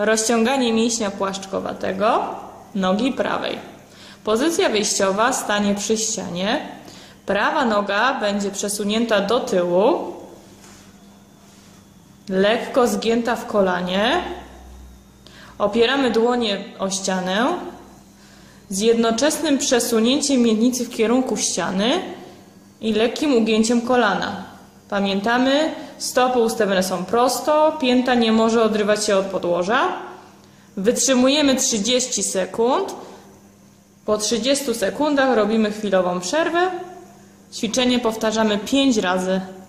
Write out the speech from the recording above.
Rozciąganie mięśnia płaszczkowatego nogi prawej. Pozycja wyjściowa, stanie przy ścianie. Prawa noga będzie przesunięta do tyłu, lekko zgięta w kolanie. Opieramy dłonie o ścianę z jednoczesnym przesunięciem miednicy w kierunku ściany i lekkim ugięciem kolana. Pamiętamy, stopy ustawione są prosto, pięta nie może odrywać się od podłoża. Wytrzymujemy 30 sekund. Po 30 sekundach robimy chwilową przerwę. Ćwiczenie powtarzamy 5 razy.